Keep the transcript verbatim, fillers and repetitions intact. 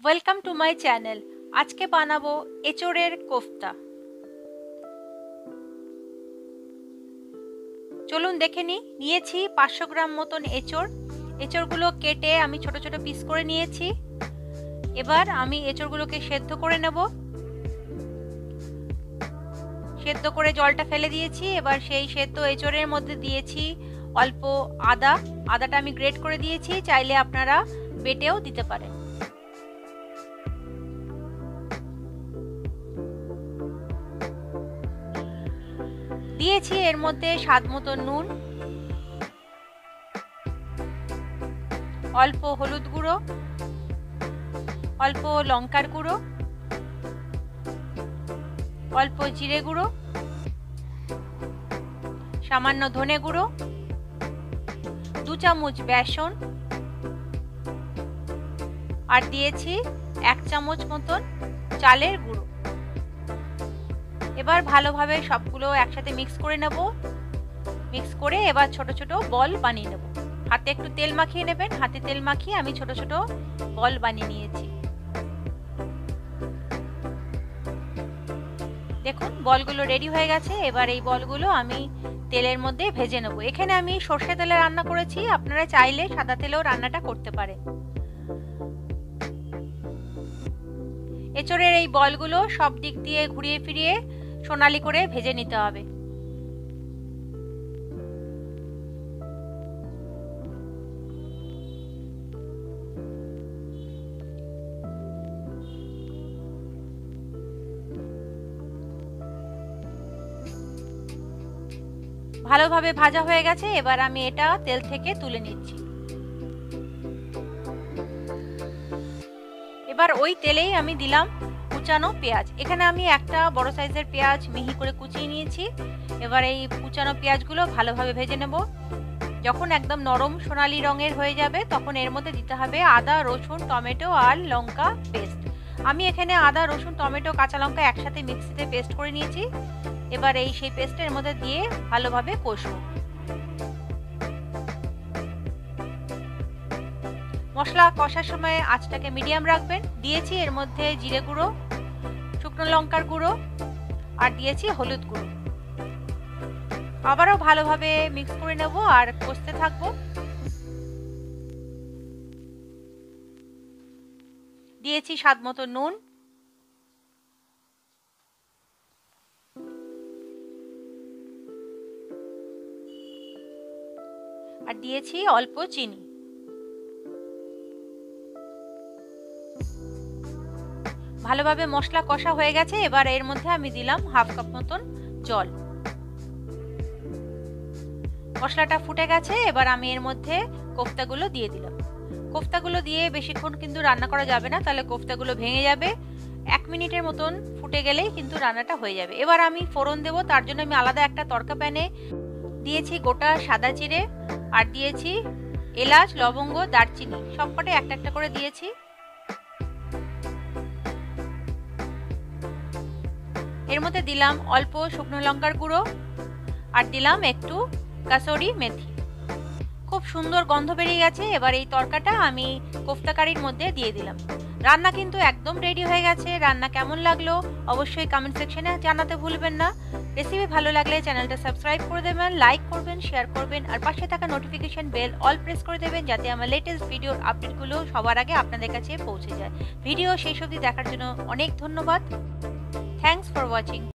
Welcome to my channel. আজকে বানাবো এঁচোড়ের কোফতা। চলুন দেখে নিই। নিয়েছি পাঁচশো গ্রাম মতন এঁচোড়। এঁচোড়গুলো কেটে আমি ছোট ছোট পিস করে নিয়েছি। এবার আমি এঁচোড়গুলোকে সেদ্ধ করে নেব। সেদ্ধ করে জলটা ফেলে দিয়েছি। এবার সেই সেদ্ধ এঁচোড়ের মধ্যে দিয়েছি অল্প আদা। আদাটা আমি গ্রেট করে দিয়েছি, চাইলে আপনারা বেটেও দিতে পারেন। দিয়েছি এর মধ্যে স্বাদ মতো নুন, অল্প হলুদ গুঁড়ো, অল্প লঙ্কার গুঁড়ো, অল্প জিরে গুঁড়ো, সামান্য ধনে গুঁড়ো, দু চামচ বেসন, আর দিয়েছি এক চামচ মতন চালের গুঁড়ো। এবার ভালোভাবে সবগুলো একসাথে মিক্স করে নেব। মিক্স করে এবার ছোট ছোট বল বানিয়ে নেব। হাতে একটু তেল মাখিয়ে নেবেন। হাতে তেল মাখিয়ে আমি ছোট ছোট বল বানিয়ে নিয়েছি। দেখুন বলগুলো রেডি হয়ে গেছে। এবার এই বলগুলো আমি তেলের মধ্যে ভেজে নেব। এখানে আমি সর্ষে তেলে রান্না করেছি, আপনারা চাইলে সাদা তেলেও রান্নাটা করতে পারেন। এঁচোড়ের এই বলগুলো সব দিক দিয়ে ঘুরিয়ে ফিরিয়ে সোনালি করে ভেজে নিতে হবে। ভালোভাবে ভাজা হয়ে গেছে। এবার আমি এটা তেল থেকে তুলে নিচ্ছি। এবার ওই তেলেই আমি দিলাম কুচানো পেঁয়াজ। এখানে আমি একটা বড় সাইজের পেঁয়াজ মিহি করে কুচিয়ে নিয়েছি। এবার এই কুচানো পেঁয়াজগুলো ভালোভাবে ভেজে নেব। যখন একদম নরম সোনালি রঙের হয়ে যাবে তখন এর মধ্যে দিতে হবে আদা, রসুন, টমেটো আর লঙ্কা পেস্ট। আমি এখানে আদা, রসুন, টমেটো, কাঁচা লঙ্কা একসাথে মিক্সিতে পেস্ট করে নিয়েছি। এবার এই সেই পেস্টের মধ্যে দিয়ে ভালোভাবে কষবো। মশলা কষার সময় আঁচটাকে মিডিয়াম রাখবেন। দিয়েছি এর মধ্যে জিরে গুঁড়ো, শুকনো লঙ্কার গুঁড়ো, আর দিয়েছি হলুদ গুঁড়ো। আবারও ভালোভাবে মিক্স করে নেব আর কষতে থাকবো। দিয়েছি স্বাদ মতো নুন, আর দিয়েছি অল্প চিনি। ভালোভাবে মশলা কষা হয়ে গেছে। এবার এর মধ্যে আমি দিলাম হাফ কাপ মতন জল। মশলাটা ফুটে গেছে। এবার আমি এর মধ্যে কোফতাগুলো দিয়ে দিলাম। কোফতাগুলো দিয়ে বেশিক্ষণ কিন্তু রান্না করা যাবে না, তাহলে কোফতাগুলো ভেঙে যাবে। এক মিনিটের মতন ফুটে গেলেই কিন্তু রান্নাটা হয়ে যাবে। এবার আমি ফোড়ন দেব। তার জন্য আমি আলাদা একটা তড়কা প্যানে দিয়েছি গোটা সাদা জিরে, আর দিয়েছি এলাচ, লবঙ্গ, দারচিনি, সবকটা একটা একটা করে দিয়েছি। এর মধ্যে দিলাম অল্প শুকনো লঙ্কার গুঁড়ো, আর দিলাম একটু কাসুরি মেথি। খুব সুন্দর গন্ধ বেরিয়ে গেছে। এবার এই তরকাটা আমি কোফতা কারির মধ্যে দিয়ে দিলাম। রান্না কিন্তু একদম রেডি হয়ে গেছে। রান্না কেমন লাগলো অবশ্যই কমেন্ট সেকশনে জানাতে ভুলবেন না। রেসিপি ভালো লাগলে চ্যানেলটা সাবস্ক্রাইব করে দেবেন, লাইক করবেন, শেয়ার করবেন, আর পাশে থাকা নোটিফিকেশন বেল অল প্রেস করে দেবেন, যাতে আমার লেটেস্ট ভিডিওর আপডেটগুলো সবার আগে আপনাদের কাছে পৌঁছে যায়। ভিডিও শেষ অবধি দেখার জন্য অনেক ধন্যবাদ। Thanks for watching.